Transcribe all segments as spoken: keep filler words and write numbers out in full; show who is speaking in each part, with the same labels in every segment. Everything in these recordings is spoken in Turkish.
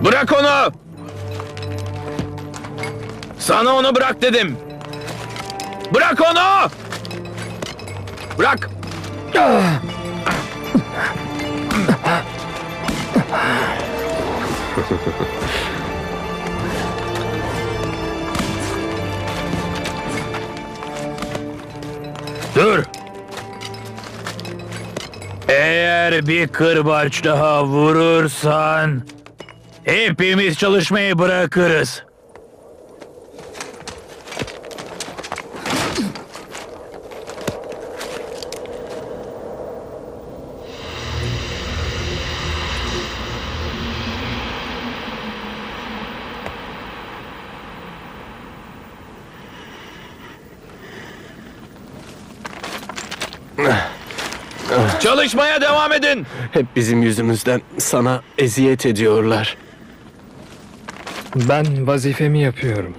Speaker 1: Bırak onu! Sana onu bırak dedim! Bırak onu! Bırak! Dur! Eğer bir kırbaç daha vurursan hepimiz çalışmayı bırakırız. Çalışmaya devam edin.
Speaker 2: Hep bizim yüzümüzden sana eziyet ediyorlar.
Speaker 3: Ben vazifemi yapıyorum.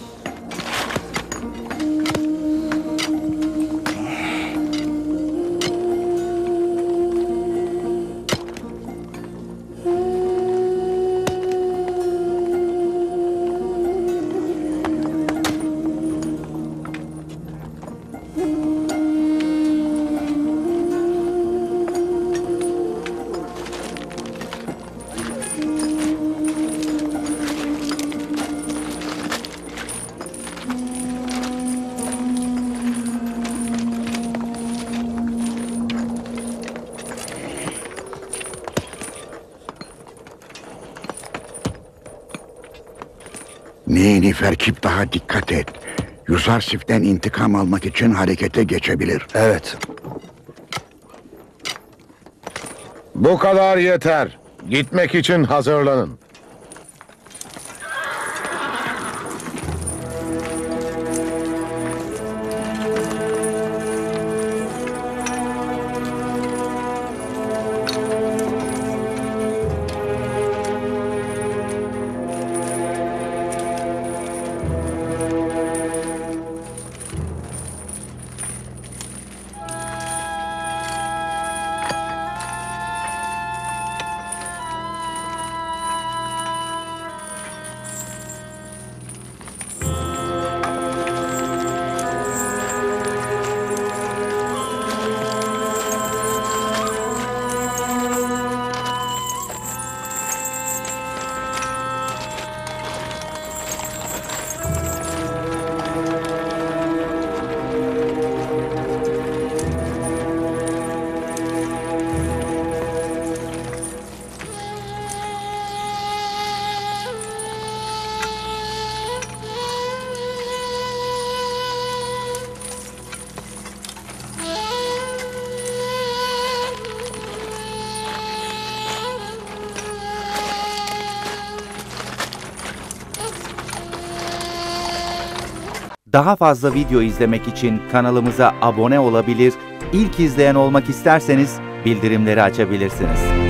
Speaker 4: Niniferkip daha dikkat et. Yuzarsif'ten intikam almak için harekete geçebilir.
Speaker 5: Evet. Bu kadar yeter. Gitmek için hazırlanın.
Speaker 6: Daha fazla video izlemek için kanalımıza abone olabilir, ilk izleyen olmak isterseniz bildirimleri açabilirsiniz.